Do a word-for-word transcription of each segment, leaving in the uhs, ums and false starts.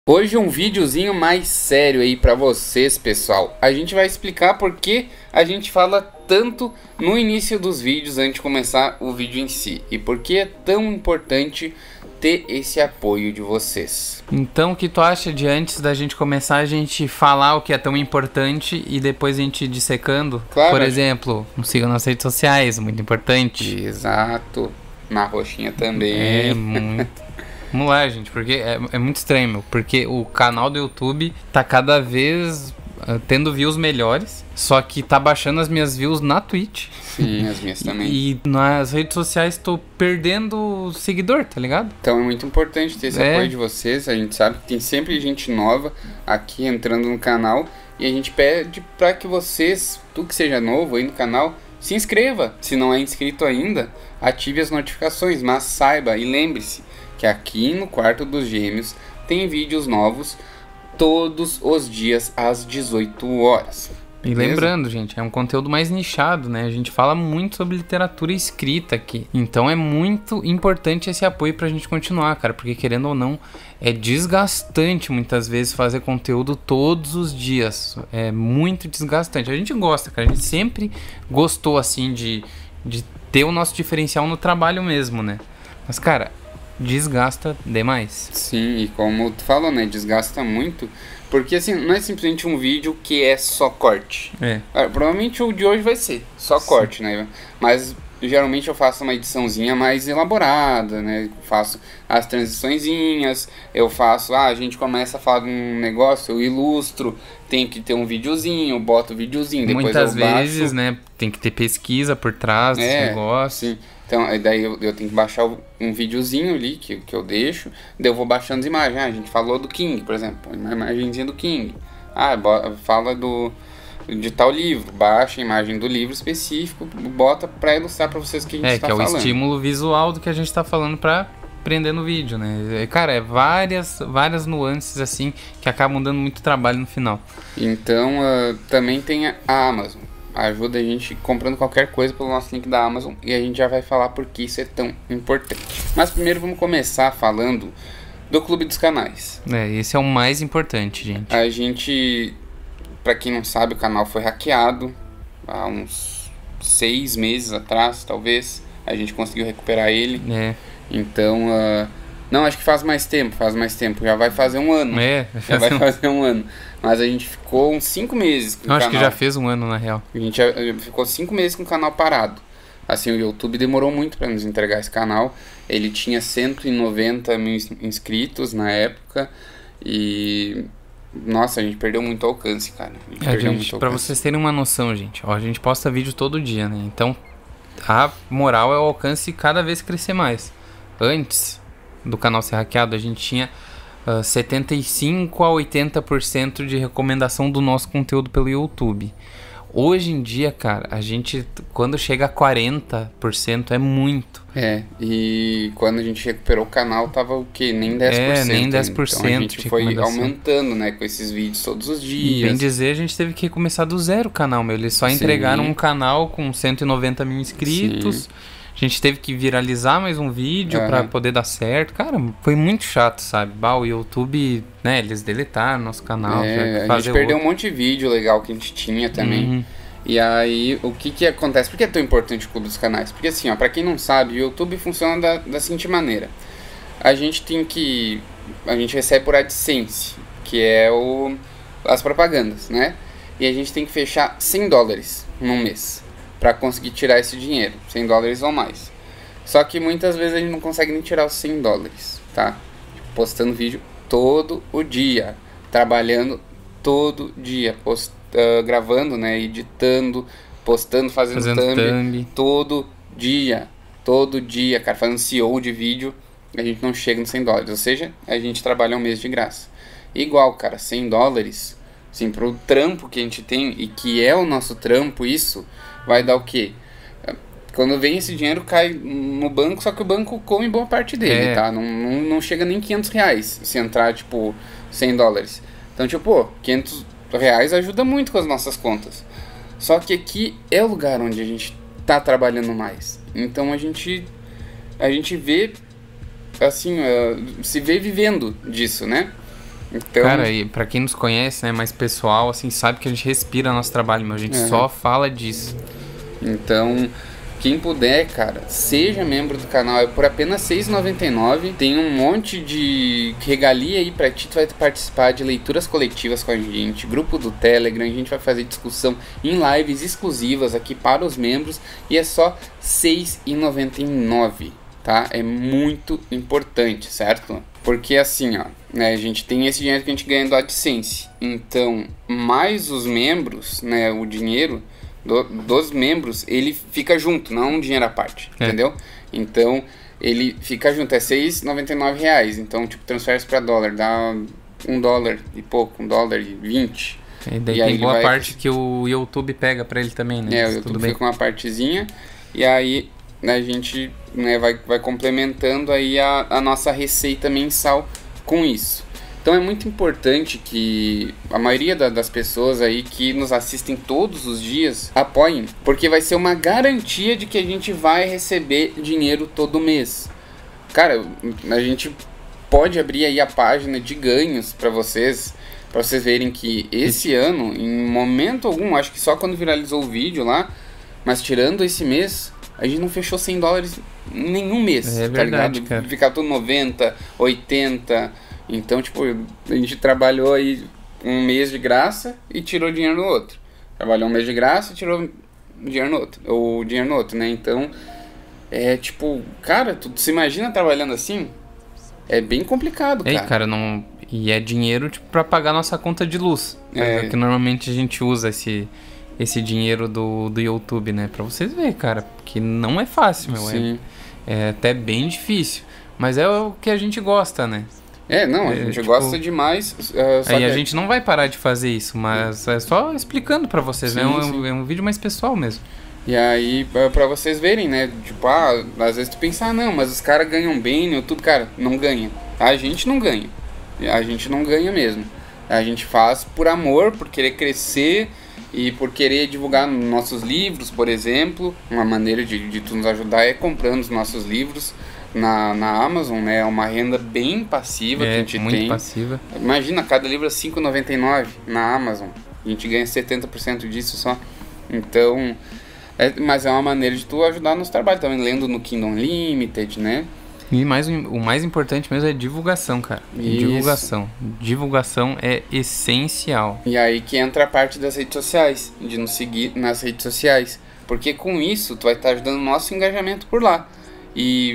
Hoje um videozinho mais sério aí pra vocês, pessoal. A gente vai explicar por que a gente fala tanto no início dos vídeos antes de começar o vídeo em si. E por que é tão importante ter esse apoio de vocês. Então, o que tu acha de antes da gente começar a gente falar o que é tão importante e depois a gente ir dissecando? Claro. Por exemplo, nos sigam nas redes sociais, muito importante. Exato. Na roxinha também. É, muito. Vamos lá, gente, porque é, é muito estranho, meu, porque o canal do YouTube tá cada vez uh, tendo views melhores, só que tá baixando as minhas views na Twitch. Sim, as minhas também. E nas redes sociais tô perdendo seguidor, tá ligado? Então é muito importante ter esse É. apoio de vocês. A gente sabe que tem sempre gente nova aqui entrando no canal. E a gente pede pra que vocês, tu que seja novo aí no canal, se inscreva. Se não é inscrito ainda, ative as notificações, mas saiba e lembre-se que aqui no Quarto dos Gêmeos tem vídeos novos todos os dias às dezoito horas. E lembrando, gente, é um conteúdo mais nichado, né? A gente fala muito sobre literatura escrita aqui. Então é muito importante esse apoio pra gente continuar, cara. Porque querendo ou não, é desgastante muitas vezes fazer conteúdo todos os dias. É muito desgastante. A gente gosta, cara. A gente sempre gostou, assim, de, de ter o nosso diferencial no trabalho mesmo, né? Mas, cara, desgasta demais. Sim, e como tu falou, né, desgasta muito, porque assim, não é simplesmente um vídeo que é só corte. É. Ah, provavelmente o de hoje vai ser só Sim. corte, né, mas geralmente eu faço uma ediçãozinha mais elaborada, né, faço as transiçõezinhas, eu faço, ah, a gente começa a falar de um negócio, eu ilustro, tem que ter um videozinho, boto o videozinho, depois Muitas eu baixo. vezes, né, tem que ter pesquisa por trás desse É, negócio. Sim. Então, aí daí eu, eu tenho que baixar um videozinho ali que, que eu deixo, daí eu vou baixando as imagens. Ah, a gente falou do King, por exemplo, uma imagenzinha do King. Ah, bo- fala do de tal livro, baixa a imagem do livro específico, bota pra ilustrar pra vocês o que a gente É, está que é o falando. estímulo visual do que a gente tá falando pra prender no vídeo, né? É, cara, é várias, várias nuances, assim, que acabam dando muito trabalho no final. Então, ah, também tem a Amazon. Ajuda a gente comprando qualquer coisa pelo nosso link da Amazon e a gente já vai falar por que isso é tão importante. Mas primeiro vamos começar falando do Clube dos Canais. É, esse é o mais importante, gente. A gente, pra quem não sabe, o canal foi hackeado há uns seis meses atrás, talvez. A gente conseguiu recuperar ele. É, Então, ah, não, acho que faz mais tempo, faz mais tempo. Já vai fazer um ano. é. Já vai fazer um ano. Mas a gente ficou uns cinco meses com Eu o acho canal. que já fez um ano, na real. A gente já- ficou cinco meses com o canal parado. Assim, o YouTube demorou muito para nos entregar esse canal. Ele tinha cento e noventa mil ins- inscritos na época. E... Nossa, a gente perdeu muito alcance, cara. A gente É, perdeu gente, muito pra alcance. vocês terem uma noção, gente, ó, a gente posta vídeo todo dia, né? Então, a moral é o alcance cada vez crescer mais. Antes do canal ser hackeado, a gente tinha ah, setenta e cinco a oitenta por cento de recomendação do nosso conteúdo pelo YouTube. Hoje em dia, cara, a gente, quando chega a quarenta por cento, é muito. É, e quando a gente recuperou o canal, tava o quê? Nem dez por cento. É, nem ainda. dez por cento Então a gente de foi recomendação. aumentando, né, com esses vídeos todos os E bem dias. dizer, a gente teve que começar do zero o canal, meu. Eles só Sim. entregaram um canal com cento e noventa mil inscritos. A gente teve que viralizar mais um vídeo Aham. pra poder dar certo. Cara, foi muito chato, sabe? Bah, o YouTube, né, eles deletaram nosso canal. É, tiveram que a fazer gente perdeu outro. um monte de vídeo legal que a gente tinha também. Uhum. E aí, o que que acontece? Por que é tão importante o Clube dos Canais? Porque assim, ó, pra quem não sabe, o YouTube funciona da, da seguinte maneira. A gente tem que... A gente recebe por AdSense, que é o, as propagandas, né? E a gente tem que fechar cem dólares num mês pra conseguir tirar esse dinheiro. cem dólares ou mais. Só que muitas vezes a gente não consegue nem tirar os cem dólares, tá? Postando vídeo todo o dia. Trabalhando todo dia. Post, ah, gravando, né? Editando, postando, fazendo, Fazendo thumb, thumb. todo dia. Todo dia, cara. Fazendo C E O de vídeo. A gente não chega nos cem dólares. Ou seja, a gente trabalha um mês de graça. Igual, cara, cem dólares. Assim, pro trampo que a gente tem, e que é o nosso trampo, isso vai dar o quê? Quando vem esse dinheiro, cai no banco, só que o banco come boa parte dele, É. tá? Não, não, não chega nem quinhentos reais se entrar, tipo, cem dólares. Então, tipo, pô, quinhentos reais ajuda muito com as nossas contas. Só que aqui é o lugar onde a gente tá trabalhando mais. Então a gente, a gente vê, assim, uh, se vê vivendo disso, né? Então, cara, e pra quem nos conhece, né, mais pessoal, assim, sabe que a gente respira nosso trabalho, mas a gente uhum. só fala disso. Então, quem puder, cara, seja membro do canal, é por apenas seis reais e noventa e nove centavos. Tem um monte de regalia aí pra ti. Tu vai participar de leituras coletivas com a gente, grupo do Telegram, a gente vai fazer discussão em lives exclusivas aqui para os membros. E é só seis reais e noventa e nove centavos, tá? É muito importante, certo? Porque assim, ó, né, a gente tem esse dinheiro que a gente ganha do AdSense. Então, mais os membros, né, o dinheiro... Do, dos membros, ele fica junto, não um dinheiro à parte, é. entendeu? Então, ele fica junto, é seis reais e noventa e nove reais. Então, tipo, transfere para dólar, dá um dólar e pouco, um dólar e vinte. E daí e tem boa vai... parte que o YouTube pega para ele também, né? É, o YouTube fica com uma partezinha, e aí, né, a gente, né, vai, vai complementando aí a, a nossa receita mensal com isso. Então é muito importante que a maioria da, das pessoas aí que nos assistem todos os dias apoiem, porque vai ser uma garantia de que a gente vai receber dinheiro todo mês. Cara, a gente pode abrir aí a página de ganhos para vocês, para vocês verem que esse ano, em momento algum, acho que só quando viralizou o vídeo lá, mas tirando esse mês, a gente não fechou cem dólares em nenhum mês, é tá verdade, ligado? Cara. Ficar tudo noventa, oitenta... Então, tipo, a gente trabalhou aí um mês de graça e tirou dinheiro no outro. Trabalhou um mês de graça e tirou dinheiro no outro. Ou dinheiro no outro, né? Então, é tipo, cara, tu se imagina trabalhando assim? É bem complicado, cara. É, cara, não... E é dinheiro, tipo, pra pagar nossa conta de luz. É. Que normalmente a gente usa esse, esse dinheiro do, do YouTube, né? Pra vocês verem, cara, que não é fácil, meu. Sim. É, é até bem difícil. Mas é o que a gente gosta, né? É, não, a gente é, tipo, gosta demais. Uh, só aí que... a gente não vai parar de fazer isso, mas é só explicando pra vocês, sim, né? É um, é um vídeo mais pessoal mesmo. E aí, pra vocês verem, né? Tipo, ah, às vezes tu pensa, ah, não, mas os caras ganham bem no YouTube. Cara, não ganha. A gente não ganha. A gente não ganha mesmo. A gente faz por amor, por querer crescer e por querer divulgar nossos livros, por exemplo. Uma maneira de, de tu nos ajudar é comprando os nossos livros na, na Amazon, né? É uma renda bem passiva, é, que a gente muito tem. Passiva. Imagina, cada livro é cinco reais e noventa e nove centavos na Amazon. A gente ganha setenta por cento disso só. Então, é, mas é uma maneira de tu ajudar nos trabalhos também, lendo no Kindle Unlimited, né? E mais, o mais importante mesmo é divulgação, cara. Isso. Divulgação. Divulgação é essencial. E aí que entra a parte das redes sociais, de nos seguir nas redes sociais. Porque com isso, tu vai estar ajudando o nosso engajamento por lá. E,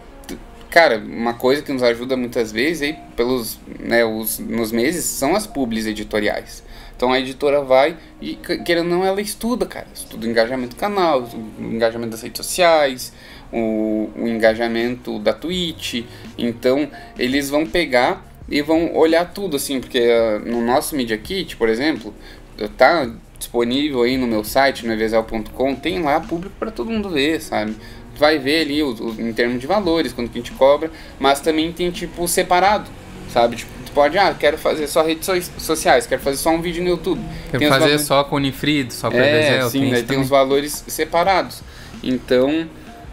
cara, uma coisa que nos ajuda muitas vezes aí, pelos, né, os, nos meses, são as publis editoriais. Então a editora vai e, querendo ou não, ela estuda, cara. Estuda o engajamento do canal, o engajamento das redes sociais, o, o engajamento da Twitch. Então eles vão pegar e vão olhar tudo, assim, porque uh, no nosso Media Kit, por exemplo, tá disponível aí no meu site, no evesel ponto com, tem lá público para todo mundo ver, sabe? Vai ver ali o, o, em termos de valores, quanto que a gente cobra, mas também tem tipo separado, sabe? Tipo, tu pode, ah, quero fazer só redes so sociais, quero fazer só um vídeo no YouTube. Quero fazer valores... só com Unifrido, só com é, Evesel. Sim, tem, daí tem os valores separados. Então,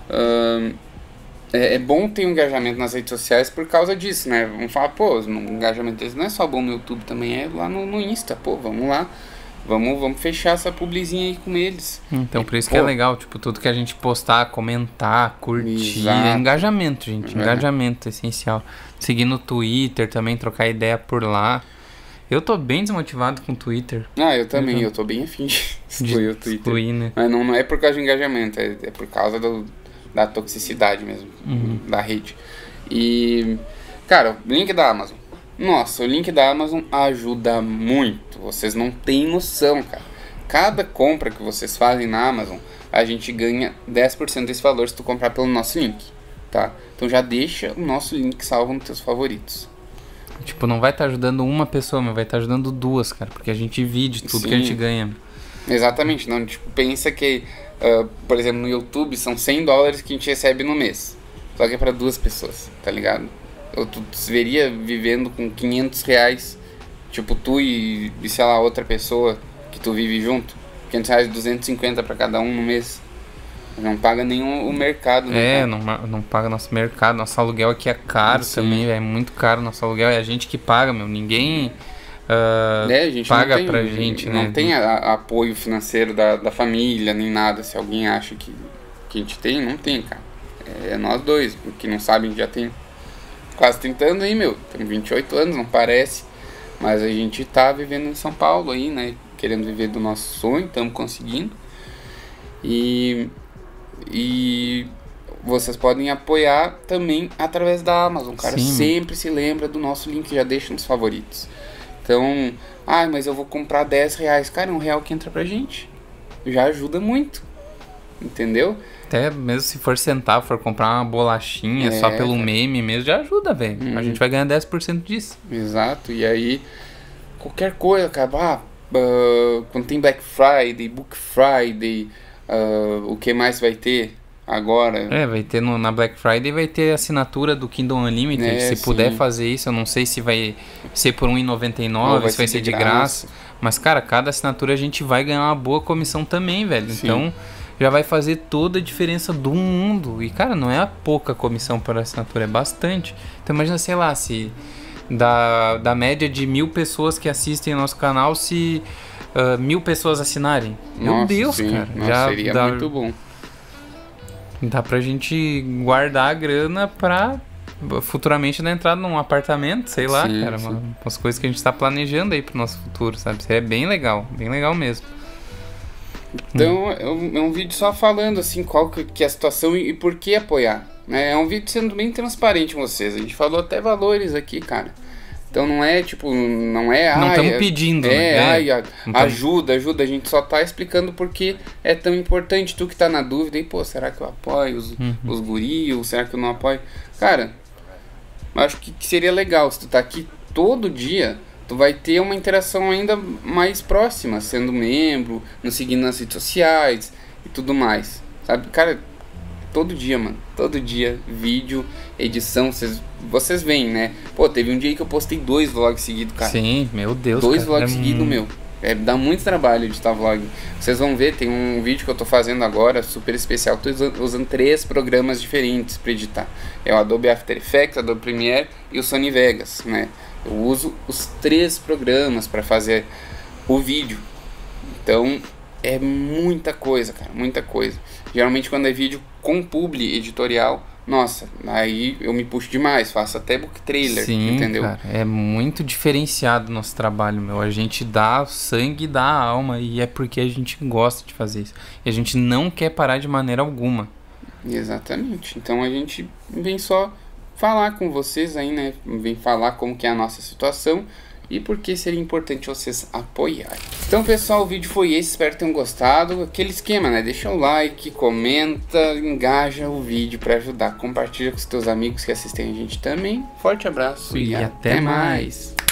uh, é, é bom ter um engajamento nas redes sociais por causa disso, né? Vamos falar, pô, o engajamento deles não é só bom no YouTube, também é lá no, no Insta, pô, vamos lá. Vamos, vamos fechar essa publizinha aí com eles. Então, por isso que é legal, tipo, tudo que a gente postar, comentar, curtir, exato. É engajamento, gente, é. Engajamento é essencial. Seguir no Twitter também, trocar ideia por lá. Eu tô bem desmotivado com o Twitter. Ah, eu também, eu, eu tô bem afim de excluir o Twitter. Excluir, né? Mas não, não é por causa de engajamento, é, é por causa do, da toxicidade mesmo, uhum. da rede. E, cara, link da Amazon. Nossa, o link da Amazon ajuda muito. Vocês não têm noção, cara. Cada compra que vocês fazem na Amazon, a gente ganha dez por cento desse valor se tu comprar pelo nosso link, tá? Então já deixa o nosso link salvo nos teus favoritos. Tipo, não vai estar tá ajudando uma pessoa, mas vai estar tá ajudando duas, cara. Porque a gente divide tudo Sim. que a gente ganha. Exatamente. Não, tipo, pensa que, uh, por exemplo, no YouTube são cem dólares que a gente recebe no mês. Só que é pra duas pessoas, tá ligado? Ou tu se veria vivendo com quinhentos reais, tipo tu e, e sei lá, outra pessoa que tu vive junto, quinhentos reais, duzentos e cinquenta pra cada um no mês. Não paga nem o, o mercado. É, não, não paga nosso mercado. Nosso aluguel aqui é caro Sim. também, é muito caro nosso aluguel. É a gente que paga, meu. Ninguém uh, é, gente paga tem, pra gente, não né? Não tem a, a apoio financeiro da, da família, nem nada. Se alguém acha que, que a gente tem, não tem, cara. É nós dois, que não sabem, já tem quase trinta anos aí, meu. Temos vinte e oito anos, não parece. Mas a gente tá vivendo em São Paulo aí, né? Querendo viver do nosso sonho, estamos conseguindo. E, e vocês podem apoiar também através da Amazon. O cara Sim. sempre se lembra do nosso link, já deixa nos favoritos. Então, ah, mas eu vou comprar dez reais. Cara, um real que entra pra gente. Já ajuda muito. Entendeu? Até mesmo se for sentar, for comprar uma bolachinha é, só pelo cara. meme mesmo, já ajuda, velho. Hum. A gente vai ganhar dez por cento disso. Exato. E aí, qualquer coisa, cara. Ah, uh, quando tem Black Friday, Book Friday, uh, o que mais vai ter agora? É, vai ter no, na Black Friday, vai ter assinatura do Kindle Unlimited. É, se sim. puder fazer isso, eu não sei se vai ser por um real e noventa e nove centavos, se vai ser de graça. graça. Mas, cara, cada assinatura a gente vai ganhar uma boa comissão também, velho. Sim. Então... já vai fazer toda a diferença do mundo. E, cara, não é a pouca comissão por assinatura, é bastante. Então, imagina, sei lá, se da, da média de mil pessoas que assistem ao nosso canal, se uh, mil pessoas assinarem. Meu Nossa, Deus, sim. cara. Nossa, já seria dá, muito bom. Dá pra gente guardar a grana pra futuramente dar entrada num apartamento, sei lá, sim, cara. Sim. Uma, umas coisas que a gente tá planejando aí pro nosso futuro, sabe? Isso é bem legal, bem legal mesmo. Então é um, é um vídeo só falando assim qual que, que é a situação e, e por que apoiar, né? É um vídeo sendo bem transparente com vocês. A gente falou até valores aqui, cara. Então não é tipo, não é... Não estamos pedindo, é, né? Ai, a, ajuda, ajuda. A gente só tá explicando por que é tão importante. Tu que tá na dúvida, e pô, será que eu apoio os, uhum. os guri ou será que eu não apoio? Cara, eu acho que seria legal se tu tá aqui todo dia... tu vai ter uma interação ainda mais próxima, sendo membro, nos seguindo nas redes sociais e tudo mais, sabe? Cara, todo dia, mano, todo dia, vídeo, edição, vocês, vocês veem, né? Pô, teve um dia que eu postei dois vlogs seguidos, cara. Sim, meu Deus, Dois cara, vlogs é seguidos, um... meu. É, dá muito trabalho editar vlog. Vocês vão ver, tem um vídeo que eu tô fazendo agora, super especial. Tô usando, usando três programas diferentes para editar. É o Adobe After Effects, Adobe Premiere e o Sony Vegas, né? Eu uso os três programas para fazer o vídeo. Então, é muita coisa, cara, muita coisa. Geralmente quando é vídeo com publi editorial, nossa, aí eu me puxo demais, faço até book trailer, Sim, entendeu? Cara, é muito diferenciado o nosso trabalho, meu. A gente dá sangue, dá alma, e é porque a gente gosta de fazer isso. E a gente não quer parar de maneira alguma. Exatamente. Então a gente vem só falar com vocês aí, né? Vem falar como que é a nossa situação e por que seria importante vocês apoiarem. Então, pessoal, o vídeo foi esse, espero que tenham gostado. Aquele esquema, né? Deixa o like, comenta, engaja o vídeo para ajudar. Compartilha com os teus amigos que assistem a gente também. Forte abraço e, e até, até mais. mais.